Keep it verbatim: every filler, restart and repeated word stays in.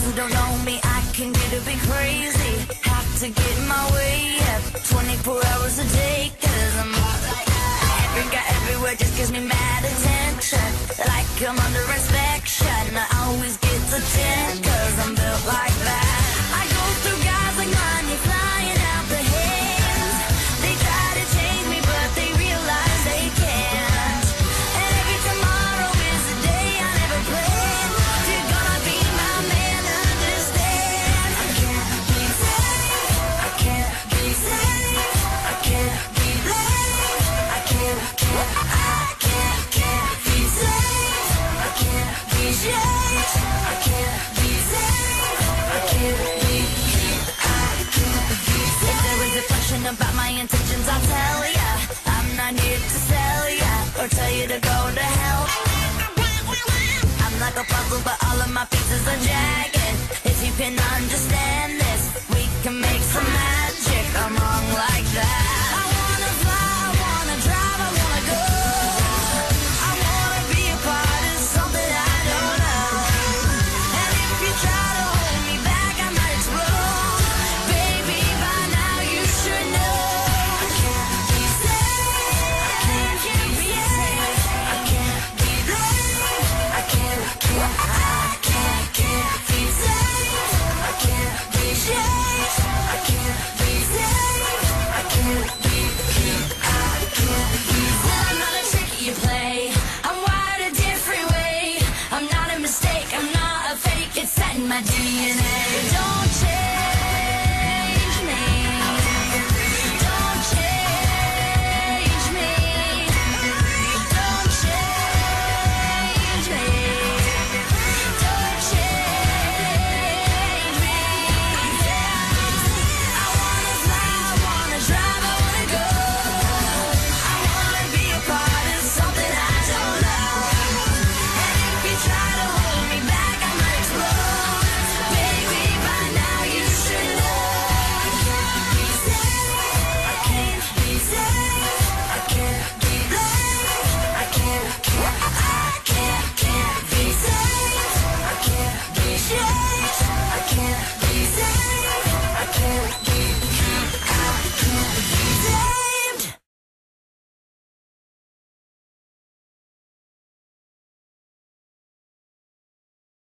who don't know me, I can get a bit crazy. Have to get my way up twenty-four hours a day, cause I'm hot like that. Every guy everywhere just gives me mad attention, like I'm under inspection. I always get the ten, cause I'm built like that. I go through guys like money flying out the hands. They try to change me, but they realize they can't. And every tomorrow is a day I never planned. If you're gonna be my man, understand. I can't be safe, I can't be safe, I can't be late, I can't, can't, I can't, can't be safe, I can't be safe, I can't be safe, I can't be, I can't be safe. If there is a question about my intentions, I'll tell ya. I'm not here to sell ya or tell you to go to hell. I'm like a puzzle, but all of my pieces are jagged. If you can understand this, we can make some magic. I'm wrong like that. I wanna fly, I wanna drive, I wanna go. I wanna be a part of something I don't know. And if you try to hold me back, I might explode. Baby, by now you should know. I can't be safe, I can't be safe, I can't be late, I can't, can't, I can't, can't be safe, I can't be safe, I can't be safe, I can't be, I can't be safe. I'm not a trick you play, I'm wired a different way. I'm not a mistake, I'm not a fake, it's set in my D N A. Don't change.